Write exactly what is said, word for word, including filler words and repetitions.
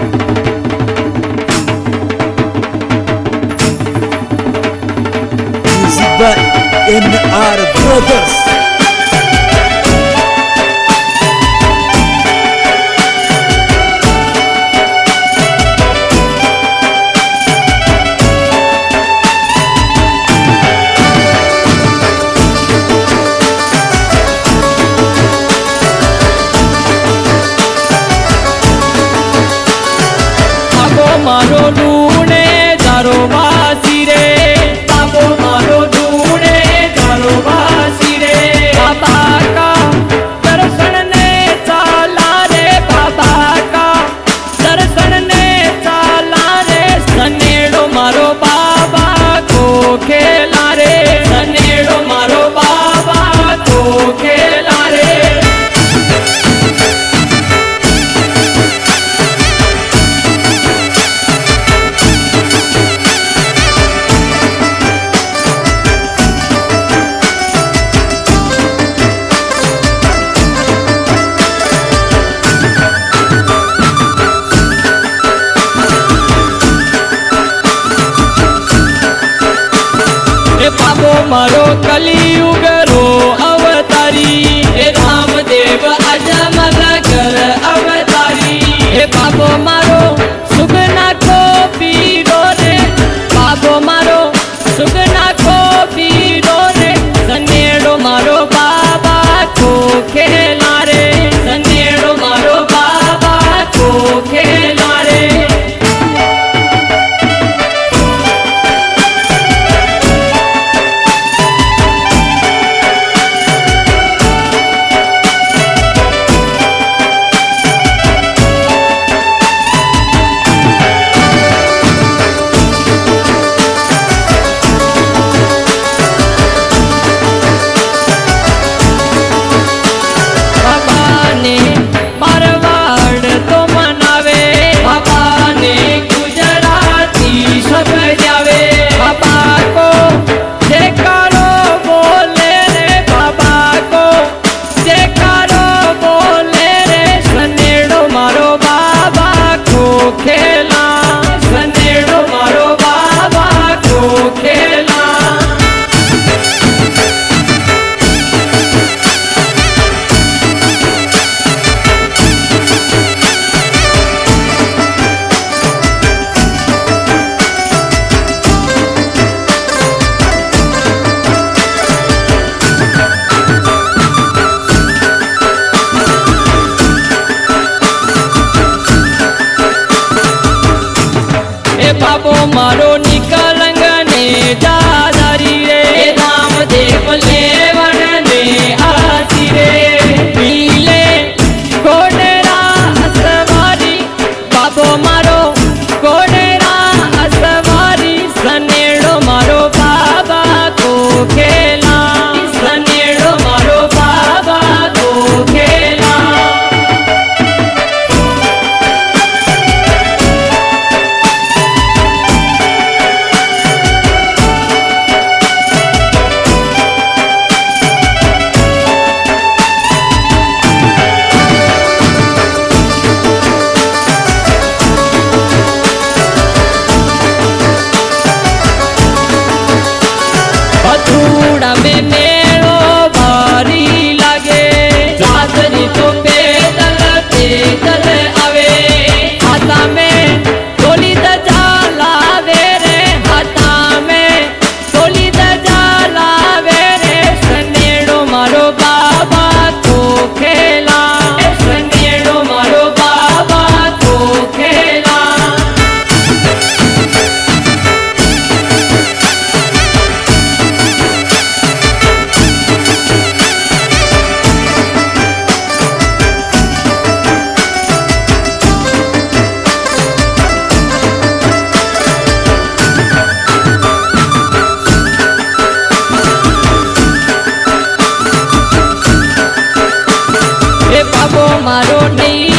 N R Brothers. बाबो मारो ढूंढे जारो वासी रे, बाबो मारो ढूंढे जारो वासी रे। बाबा का दर्शन ने चाला रे, बाबा का दर्शन ने चाला रे। सनेड़ो मारो बाबा को खेला रे, सनेड़ो मारो बाबा को खेला रे। बाबो मारो कलियुग रो अवतारी, हे रामदेव अजमल कर अवतारी। हे बाबो मारो सुगना को पीरो रे, बाबो मारो सुगना को पीरो रे। सनेड़ो मारो बाबा को खेला रे, सनेड़ो मारो बाबा को खेला रे। खेला सनेड़ो मारो बाबा को खेला। बाबो मारो निकलंग ने जादारी रे, रामदेव लेवन ने आसी रे। पीले कोडेरा असवारी, बाबो मारो कोडेरा असवारी। सनेड़ो मारो बाबा को खेला, सनेड़ो मारो बाबा को खेला। बथुड़ा में मेलो भारी लगे, चादरी तो पैदल पैदल आवे। हाथा में टोली दजा लावे रे, हाथा में टोली दजा लावे रे। सनेड़ो मारो बाबा को खेला, सनेड़ो मारो बाबा को खेला। बाबो मारो नहीं